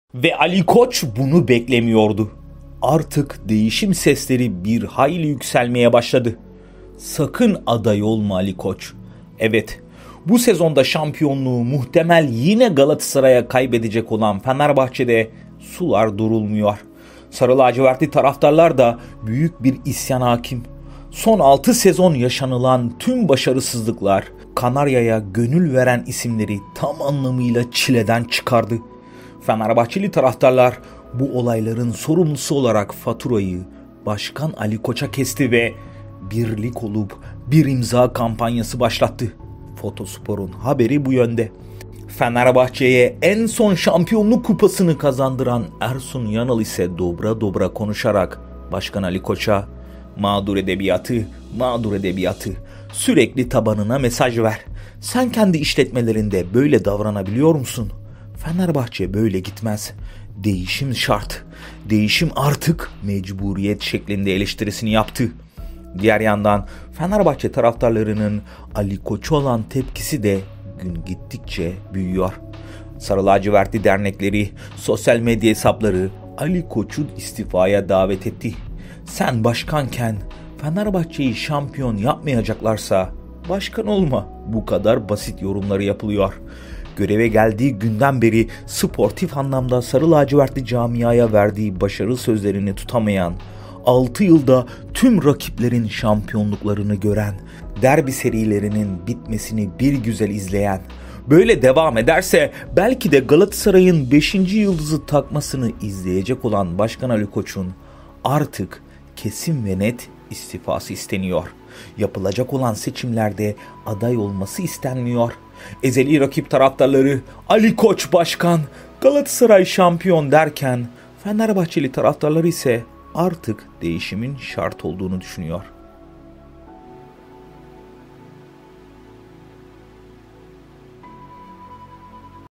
Ve Ali Koç bunu beklemiyordu. Artık değişim sesleri bir hayli yükselmeye başladı. Sakın aday olma Ali Koç. Evet, bu sezonda şampiyonluğu muhtemel yine Galatasaray'a kaybedecek olan Fenerbahçe'de sular durulmuyor. Sarı lacivertli taraftarlar da büyük bir isyan hakim. Son 6 sezon yaşanılan tüm başarısızlıklar Kanarya'ya gönül veren isimleri tam anlamıyla çileden çıkardı. Fenerbahçeli taraftarlar bu olayların sorumlusu olarak faturayı Başkan Ali Koç'a kesti ve birlik olup bir imza kampanyası başlattı. Fotospor'un haberi bu yönde. Fenerbahçe'ye en son şampiyonluk kupasını kazandıran Ersun Yanal ise dobra dobra konuşarak Başkan Ali Koç'a mağdur edebiyatı, sürekli tabanına mesaj ver. Sen kendi işletmelerinde böyle davranabiliyor musun? Fenerbahçe böyle gitmez. Değişim şart. Değişim artık mecburiyet şeklinde eleştirisini yaptı. Diğer yandan Fenerbahçe taraftarlarının Ali Koç'a olan tepkisi de gün gittikçe büyüyor. Sarı lacivertli dernekleri, sosyal medya hesapları Ali Koç'u istifaya davet etti. Sen başkanken Fenerbahçe'yi şampiyon yapmayacaklarsa başkan olma. Bu kadar basit yorumları yapılıyor. Göreve geldiği günden beri sportif anlamda sarı lacivertli camiaya verdiği başarı sözlerini tutamayan, 6 yılda tüm rakiplerin şampiyonluklarını gören, derbi serilerinin bitmesini bir güzel izleyen, böyle devam ederse belki de Galatasaray'ın 5. yıldızı takmasını izleyecek olan Başkan Ali Koç'un artık kesin ve net istifası isteniyor. Yapılacak olan seçimlerde aday olması istenmiyor. Ezeli rakip taraftarları Ali Koç başkan, Galatasaray şampiyon derken Fenerbahçeli taraftarları ise artık değişimin şart olduğunu düşünüyor.